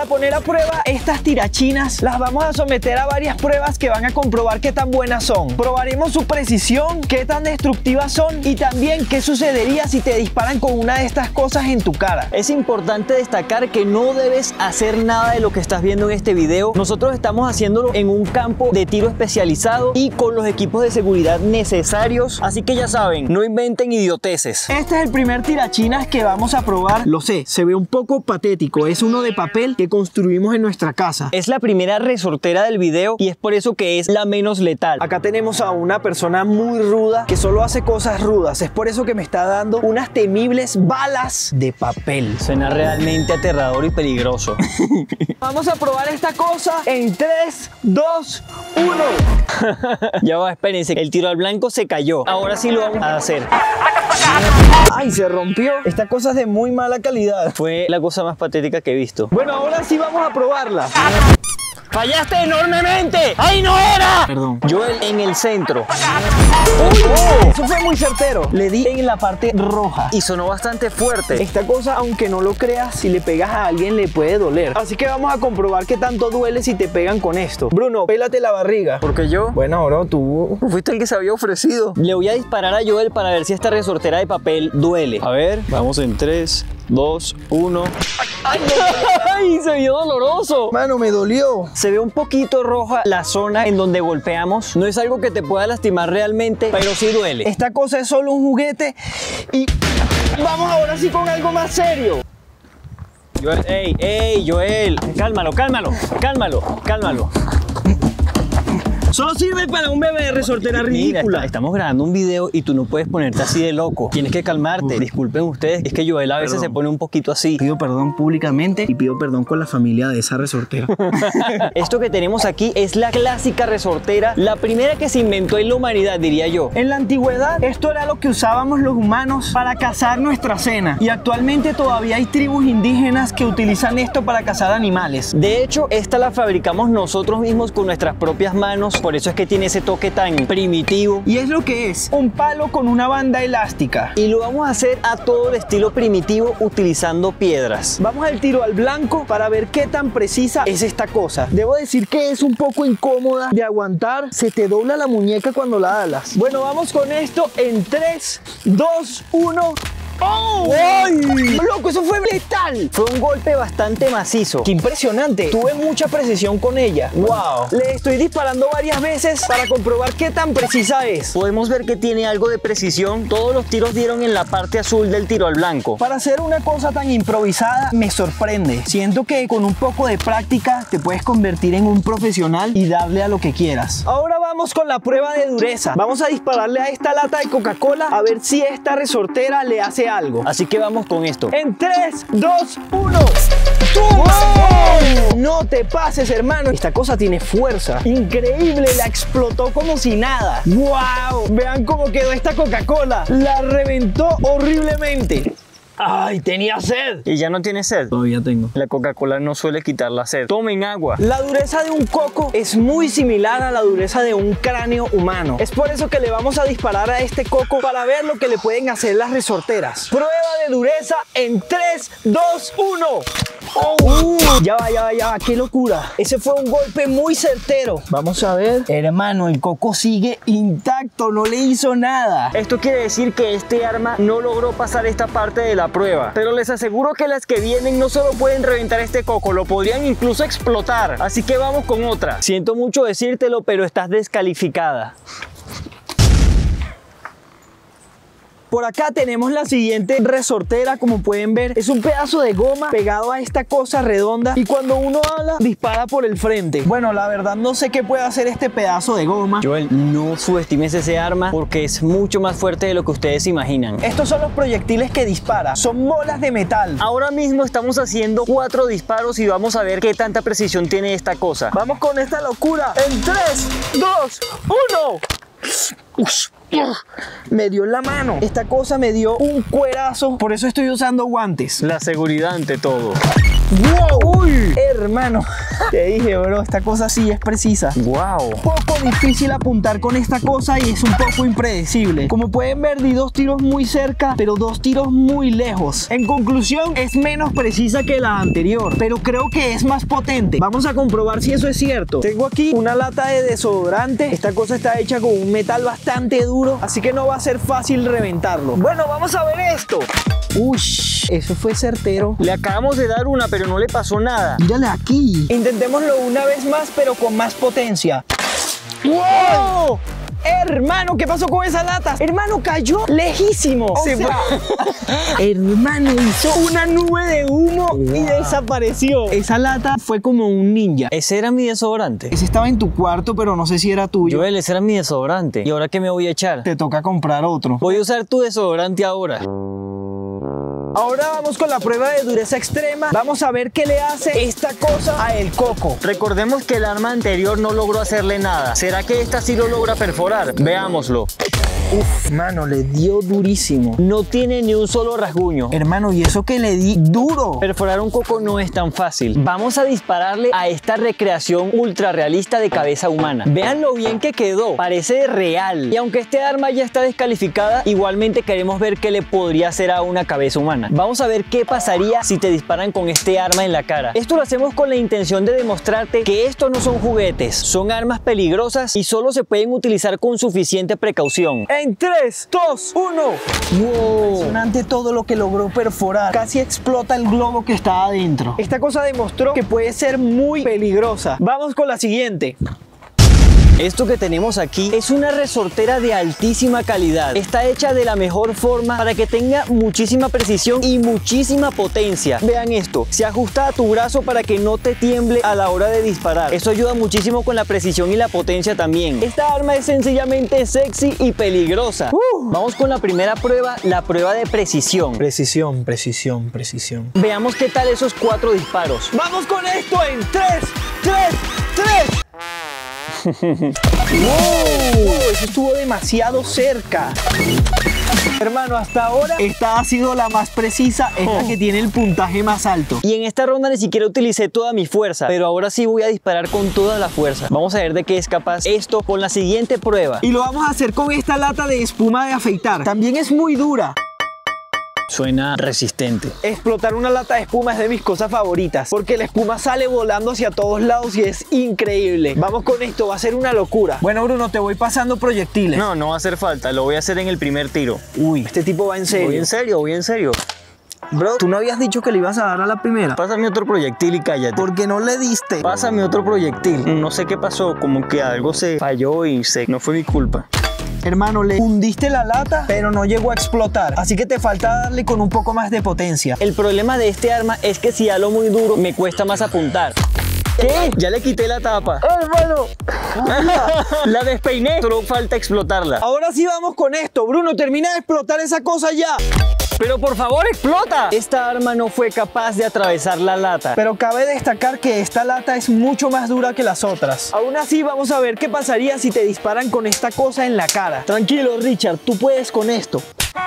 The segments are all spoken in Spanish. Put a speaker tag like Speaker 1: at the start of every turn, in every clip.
Speaker 1: Para poner a prueba estas tirachinas, las vamos a someter a varias pruebas que van a comprobar qué tan buenas son. Probaremos su precisión, qué tan destructivas son y también qué sucedería si te disparan con una de estas cosas en tu cara. Es importante destacar que no debes hacer nada de lo que estás viendo en este video. Nosotros estamos haciéndolo en un campo de tiro especializado y con los equipos de seguridad necesarios, así que ya saben, no inventen idioteces. Este es el primer tirachinas que vamos a probar. Lo sé, se ve un poco patético, es uno de papel que construimos en nuestra casa. Es la primera resortera del video y es por eso que es la menos letal. Acá tenemos a una persona muy ruda que solo hace cosas rudas, es por eso que me está dando unas temibles balas de papel. Suena realmente aterrador y peligroso. Vamos a probar esta cosa en 3, 2, 1. Ya va, espérense, el tiro al blanco se cayó. Ahora sí lo vamos a hacer. ¡Ay, se rompió! Esta cosa es de muy mala calidad. Fue la cosa más patética que he visto. Bueno, ahora sí vamos a probarla. ¡Fallaste enormemente! ¡Ahí no era! Perdón. Joel en el centro. ¡Uy! Oh, eso fue muy certero. Le di en la parte roja y sonó bastante fuerte. Esta cosa, aunque no lo creas, si le pegas a alguien le puede doler. Así que vamos a comprobar qué tanto duele si te pegan con esto. Bruno, pélate la barriga. ¿Por qué yo? Bueno, bro, tú fuiste el que se había ofrecido. Le voy a disparar a Joel para ver si esta resortera de papel duele. A ver, vamos en 3, 2, 1. ¡Ay, ay! Se vio doloroso. Mano, me dolió. Se ve un poquito roja la zona en donde golpeamos. No es algo que te pueda lastimar realmente, pero sí duele. Esta cosa es solo un juguete y vamos ahora sí con algo más serio. Joel, ey, Joel. Cálmalo. Solo sirve para un bebé de resortera ridícula. Mira, estamos grabando un video y tú no puedes ponerte así de loco. Tienes que calmarte. Disculpen ustedes, es que Joel a veces se pone un poquito así. Pido perdón públicamente y pido perdón con la familia de esa resortera. Esto que tenemos aquí es la clásica resortera, la primera que se inventó en la humanidad, diría yo. En la antigüedad, esto era lo que usábamos los humanos para cazar nuestra cena. Y actualmente todavía hay tribus indígenas que utilizan esto para cazar animales. De hecho, esta la fabricamos nosotros mismos con nuestras propias manos. Por eso es que tiene ese toque tan primitivo. Y es lo que es, un palo con una banda elástica. Y lo vamos a hacer a todo el estilo primitivo utilizando piedras. Vamos al tiro al blanco para ver qué tan precisa es esta cosa. Debo decir que es un poco incómoda de aguantar. Se te dobla la muñeca cuando la alas. Bueno, vamos con esto en 3, 2, 1... ¡Oh! ¡Ay! ¡Loco! Eso fue letal. Fue un golpe bastante macizo. ¡Qué impresionante! Tuve mucha precisión con ella. ¡Wow! Le estoy disparando varias veces para comprobar qué tan precisa es. Podemos ver que tiene algo de precisión. Todos los tiros dieron en la parte azul del tiro al blanco. Para hacer una cosa tan improvisada me sorprende. Siento que con un poco de práctica te puedes convertir en un profesional y darle a lo que quieras. Ahora vamos con la prueba de dureza. Vamos a dispararle a esta lata de Coca-Cola a ver si esta resortera le hace algo. Así que vamos con esto. En 3, 2, 1. ¡Wow! No te pases, hermano. Esta cosa tiene fuerza. Increíble, la explotó como si nada. ¡Wow! Vean cómo quedó esta Coca-Cola. La reventó horriblemente. ¡Ay, tenía sed! ¿Y ya no tiene sed? Todavía tengo. La Coca-Cola no suele quitar la sed. Tomen agua. La dureza de un coco es muy similar a la dureza de un cráneo humano. Es por eso que le vamos a disparar a este coco para ver lo que le pueden hacer las resorteras. Prueba de dureza en 3, 2, 1. Oh, ya va, qué locura. Ese fue un golpe muy certero. Vamos a ver. Hermano, el coco sigue intacto, no le hizo nada. Esto quiere decir que este arma no logró pasar esta parte de la prueba. Pero les aseguro que las que vienen no solo pueden reventar este coco, lo podrían incluso explotar. Así que vamos con otra. Siento mucho decírtelo, pero estás descalificada. Por acá tenemos la siguiente resortera, como pueden ver. Es un pedazo de goma pegado a esta cosa redonda y cuando uno habla, dispara por el frente. Bueno, la verdad no sé qué puede hacer este pedazo de goma. Joel, no subestimes ese arma porque es mucho más fuerte de lo que ustedes imaginan. Estos son los proyectiles que dispara. Son bolas de metal. Ahora mismo estamos haciendo 4 disparos y vamos a ver qué tanta precisión tiene esta cosa. Vamos con esta locura. En 3, 2, 1. Me dio en la mano. Esta cosa me dio un cuerazo. Por eso estoy usando guantes. La seguridad ante todo. ¡Wow! ¡Uy! hermano. Te dije, bro, esta cosa sí es precisa.
Speaker 2: Wow.
Speaker 1: Poco difícil apuntar con esta cosa y es un poco impredecible. Como pueden ver, di 2 tiros muy cerca, pero 2 tiros muy lejos. En conclusión, es menos precisa que la anterior, pero creo que es más potente. Vamos a comprobar si eso es cierto. Tengo aquí una lata de desodorante. Esta cosa está hecha con un metal bastante duro, así que no va a ser fácil reventarlo. Bueno, vamos a ver esto. Uy, eso fue certero.
Speaker 2: Le acabamos de dar una, pero no le pasó nada.
Speaker 1: Mírale aquí. Intentémoslo una vez más, pero con más potencia. ¡Wow! Hermano, ¿qué pasó con esa lata? Hermano, cayó lejísimo. Hermano, hizo una nube de humo y desapareció. Esa lata fue como un ninja.
Speaker 2: Ese era mi desodorante.
Speaker 1: Ese estaba en tu cuarto, pero no sé si era tuyo.
Speaker 2: Joel, ese era mi desodorante. ¿Y ahora qué me voy a echar?
Speaker 1: Te toca comprar otro.
Speaker 2: Voy a usar tu desodorante ahora.
Speaker 1: Ahora vamos con la prueba de dureza extrema. Vamos a ver qué le hace esta cosa a el coco.
Speaker 2: Recordemos que el arma anterior no logró hacerle nada. ¿Será que esta sí lo logra perforar? Veámoslo.
Speaker 1: Uf, mano, le dio durísimo.
Speaker 2: No tiene ni un solo rasguño.
Speaker 1: Hermano, y eso que le di duro.
Speaker 2: Perforar un coco no es tan fácil. Vamos a dispararle a esta recreación ultra realista de cabeza humana. Vean lo bien que quedó. Parece real. Y aunque este arma ya está descalificada, igualmente queremos ver qué le podría hacer a una cabeza humana. Vamos a ver qué pasaría si te disparan con este arma en la cara. Esto lo hacemos con la intención de demostrarte que estos no son juguetes. Son armas peligrosas y solo se pueden utilizar con suficiente precaución.
Speaker 1: En 3, 2, 1. Wow. Impresionante todo lo que logró perforar. Casi explota el globo que estaba adentro. Esta cosa demostró que puede ser muy peligrosa. Vamos con la siguiente.
Speaker 2: Esto que tenemos aquí es una resortera de altísima calidad. Está hecha de la mejor forma para que tenga muchísima precisión y muchísima potencia. Vean esto, se ajusta a tu brazo para que no te tiemble a la hora de disparar. Eso ayuda muchísimo con la precisión y la potencia también. Esta arma es sencillamente sexy y peligrosa. Vamos con la primera prueba, la prueba de precisión.
Speaker 1: Precisión, precisión, precisión.
Speaker 2: Veamos qué tal esos 4 disparos.
Speaker 1: Vamos con esto en 3, 3, 3. ¡Wow! Eso estuvo demasiado cerca. Hermano, hasta ahora esta ha sido la más precisa, es la que tiene el puntaje más alto.
Speaker 2: Y en esta ronda ni siquiera utilicé toda mi fuerza, pero ahora sí voy a disparar con toda la fuerza. Vamos a ver de qué es capaz esto con la siguiente prueba.
Speaker 1: Y lo vamos a hacer con esta lata de espuma de afeitar. También es muy dura.
Speaker 2: Suena resistente.
Speaker 1: Explotar una lata de espuma es de mis cosas favoritas, porque la espuma sale volando hacia todos lados y es increíble. Vamos con esto, va a ser una locura. Bueno, Bruno, te voy pasando proyectiles.
Speaker 2: No va a hacer falta, lo voy a hacer en el primer tiro.
Speaker 1: Uy, este tipo va en serio.
Speaker 2: Voy en serio, voy en serio.
Speaker 1: Bro, ¿tú no habías dicho que le ibas a dar a la primera?
Speaker 2: Pásame otro proyectil y cállate.
Speaker 1: ¿Por qué no le diste?
Speaker 2: Pásame otro proyectil. No sé qué pasó, como que algo se falló y no fue mi culpa.
Speaker 1: Hermano, le hundiste la lata, pero no llegó a explotar. Así que te falta darle con un poco más de potencia.
Speaker 2: El problema de este arma es que si halo muy duro, me cuesta más apuntar. ¿Qué? Ya le quité la tapa.
Speaker 1: Hermano,
Speaker 2: la despeiné, solo falta explotarla.
Speaker 1: ahora sí vamos con esto. Bruno, termina de explotar esa cosa ya.
Speaker 2: Pero por favor, explota. Esta arma no fue capaz de atravesar la lata.
Speaker 1: Pero cabe destacar que esta lata es mucho más dura que las otras. Aún así, vamos a ver qué pasaría si te disparan con esta cosa en la cara. Tranquilo, Richard, tú puedes con esto.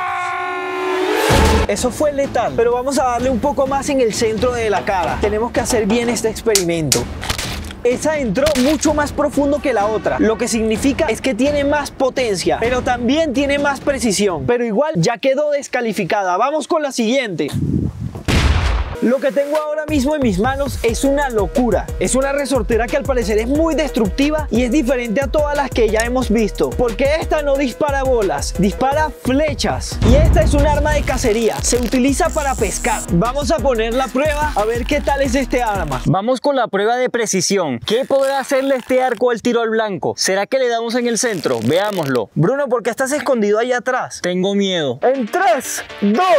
Speaker 1: Eso fue letal, pero vamos a darle un poco más en el centro de la cara. Tenemos que hacer bien este experimento. Esa entró mucho más profundo que la otra, lo que significa es que tiene más potencia, pero también tiene más precisión. Pero igual ya quedó descalificada. Vamos con la siguiente. Lo que tengo ahora mismo en mis manos es una locura. Es una resortera que al parecer es muy destructiva y es diferente a todas las que ya hemos visto, porque esta no dispara bolas, dispara flechas. Y esta es un arma de cacería, se utiliza para pescar. Vamos a poner la prueba a ver qué tal es este arma.
Speaker 2: Vamos con la prueba de precisión. ¿Qué podrá hacerle este arco al tiro al blanco? ¿Será que le damos en el centro? Veámoslo.
Speaker 1: Bruno, ¿por qué estás escondido ahí atrás?
Speaker 2: Tengo miedo.
Speaker 1: En 3, 2, 1.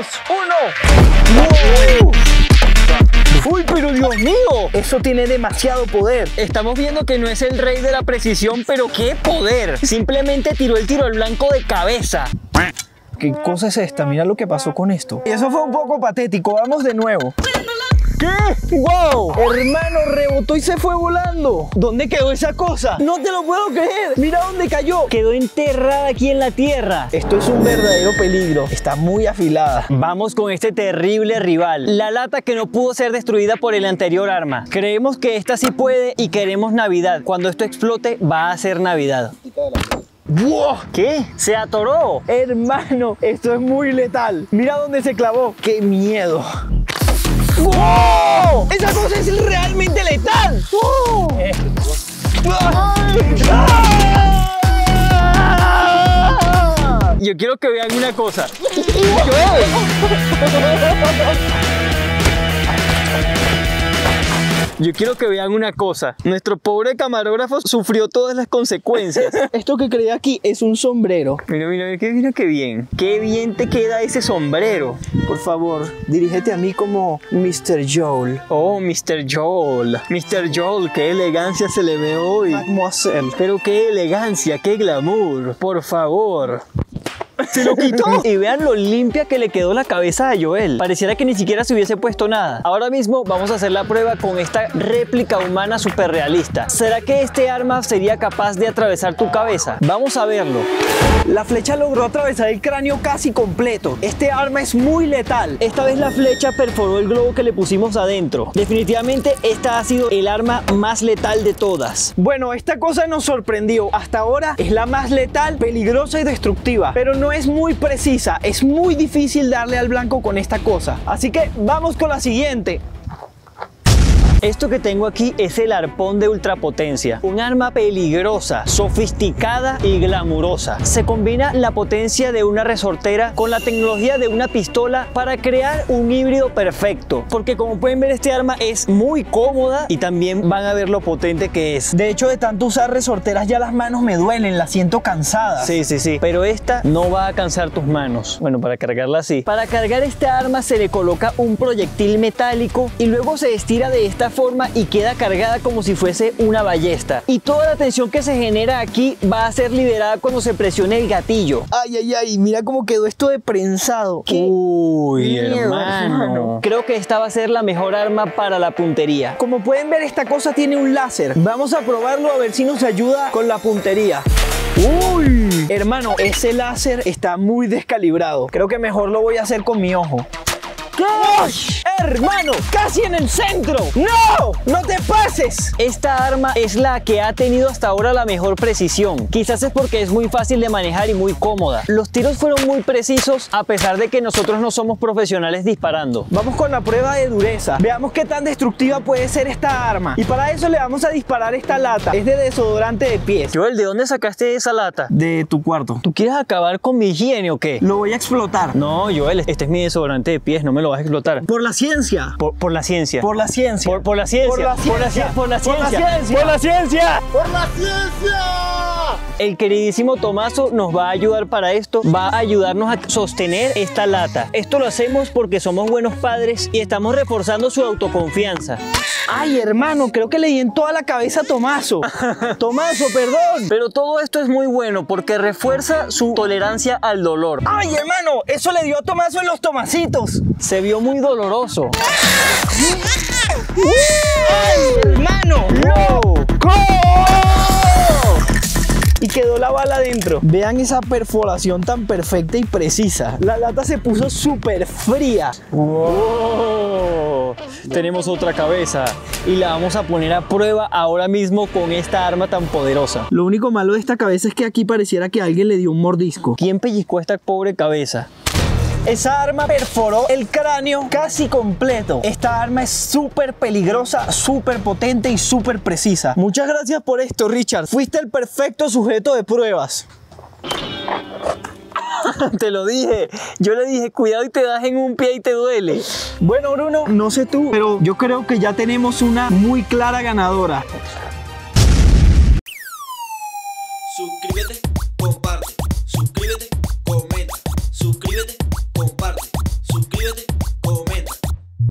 Speaker 1: ¡Wow! ¡Uy, pero Dios mío! Eso tiene demasiado poder.
Speaker 2: Estamos viendo que no es el rey de la precisión, pero ¡qué poder! Simplemente tiró el tiro al blanco de cabeza.
Speaker 1: ¿Qué cosa es esta? Mira lo que pasó con esto. Y eso fue un poco patético. Vamos de nuevo. ¿Qué? ¡Wow! Hermano, rebotó y se fue volando. ¿Dónde quedó esa cosa? No te lo puedo creer. Mira dónde cayó.
Speaker 2: Quedó enterrada aquí en la tierra.
Speaker 1: Esto es un verdadero peligro. Está muy afilada.
Speaker 2: Vamos con este terrible rival, la lata que no pudo ser destruida por el anterior arma. Creemos que esta sí puede y queremos Navidad. Cuando esto explote, va a ser Navidad.
Speaker 1: ¡Wow!
Speaker 2: ¿Qué? ¡Se atoró!
Speaker 1: Hermano, esto es muy letal. Mira dónde se clavó. ¡Qué miedo! ¡Wow! ¡Esa cosa es realmente letal! ¡Wow!
Speaker 2: Yo quiero que vean una cosa. Yo quiero que vean una cosa. Nuestro pobre camarógrafo sufrió todas las consecuencias.
Speaker 1: Esto que creé aquí es un sombrero.
Speaker 2: Mira, mira qué bien. Qué bien te queda ese sombrero.
Speaker 1: Por favor, dirígete a mí como Mr. Joel.
Speaker 2: Oh, Mr. Joel. Mr. Joel, qué elegancia se le ve hoy.
Speaker 1: Mademoiselle.
Speaker 2: Pero qué elegancia, qué glamour. Por favor. Se lo quitó. Y vean lo limpia que le quedó la cabeza a Joel. Pareciera que ni siquiera se hubiese puesto nada. Ahora mismo vamos a hacer la prueba con esta réplica humana súper realista. ¿Será que este arma sería capaz de atravesar tu cabeza? Vamos a verlo.
Speaker 1: La flecha logró atravesar el cráneo casi completo. Este arma es muy letal.
Speaker 2: Esta vez la flecha perforó el globo que le pusimos adentro. Definitivamente esta ha sido el arma más letal de todas.
Speaker 1: Bueno, esta cosa nos sorprendió. Hasta ahora es la más letal, peligrosa y destructiva. Pero no es muy precisa. Es muy difícil darle al blanco con esta cosa. Así que vamos con la siguiente.
Speaker 2: Esto que tengo aquí es el arpón de ultrapotencia, un arma peligrosa, sofisticada y glamurosa. Se combina la potencia de una resortera con la tecnología de una pistola para crear un híbrido perfecto, porque como pueden ver este arma es muy cómoda y también van a ver lo potente que es.
Speaker 1: De hecho, de tanto usar resorteras ya las manos me duelen, las siento cansadas.
Speaker 2: Sí, pero esta no va a cansar tus manos. Bueno, para cargarla así. Para cargar esta arma se le coloca un proyectil metálico y luego se estira de esta forma y queda cargada como si fuese una ballesta. Y toda la tensión que se genera aquí va a ser liberada cuando se presione el gatillo.
Speaker 1: Ay, mira cómo quedó esto de prensado.
Speaker 2: Uy, hermano. Creo que esta va a ser la mejor arma para la puntería.
Speaker 1: Como pueden ver, esta cosa tiene un láser. Vamos a probarlo a ver si nos ayuda con la puntería. Uy, hermano, ese láser está muy descalibrado. Creo que mejor lo voy a hacer con mi ojo. ¡Uy! ¡Hermano! ¡Casi en el centro! ¡No! ¡No te pases!
Speaker 2: Esta arma es la que ha tenido hasta ahora la mejor precisión. Quizás es porque es muy fácil de manejar y muy cómoda. Los tiros fueron muy precisos a pesar de que nosotros no somos profesionales disparando.
Speaker 1: Vamos con la prueba de dureza. Veamos qué tan destructiva puede ser esta arma. Y para eso le vamos a disparar esta lata. Es de desodorante de pies.
Speaker 2: Joel, ¿de dónde sacaste esa lata?
Speaker 1: De tu cuarto.
Speaker 2: ¿Tú quieres acabar con mi higiene o qué?
Speaker 1: Lo voy a explotar.
Speaker 2: No, Joel, este es mi desodorante de pies, no me lo vas a explotar.
Speaker 1: Por la ciencia.
Speaker 2: Por la ciencia.
Speaker 1: Por la ciencia.
Speaker 2: Por la ciencia.
Speaker 1: Por la ciencia.
Speaker 2: Por la ciencia.
Speaker 1: Por la ciencia.
Speaker 2: Por la ciencia.
Speaker 3: ¡Por la ciencia!
Speaker 2: El queridísimo Tomaso nos va a ayudar para esto. Va a ayudarnos a sostener esta lata. Esto lo hacemos porque somos buenos padres y estamos reforzando su autoconfianza.
Speaker 1: Ay, hermano, creo que le di en toda la cabeza a Tomaso. Tomaso, perdón.
Speaker 2: Pero todo esto es muy bueno porque refuerza su tolerancia al dolor.
Speaker 1: Ay, hermano, eso le dio a Tomaso en los tomacitos.
Speaker 2: Se vio muy doloroso.
Speaker 1: ¡Ay, hermano!
Speaker 2: ¡Wow!
Speaker 1: Y quedó la bala dentro. Vean esa perforación tan perfecta y precisa. La lata se puso súper fría.
Speaker 2: ¡Wow! Tenemos otra cabeza y la vamos a poner a prueba ahora mismo con esta arma tan poderosa.
Speaker 1: Lo único malo de esta cabeza es que aquí pareciera que alguien le dio un mordisco.
Speaker 2: ¿Quién pellizcó esta pobre cabeza?
Speaker 1: Esa arma perforó el cráneo casi completo. Esta arma es súper peligrosa, súper potente y súper precisa. Muchas gracias por esto, Richard. Fuiste el perfecto sujeto de pruebas.
Speaker 2: Te lo dije. Yo le dije, cuidado y te das en un pie y te duele.
Speaker 1: Bueno, Bruno, no sé tú, pero yo creo que ya tenemos una muy clara ganadora.
Speaker 4: Suscríbete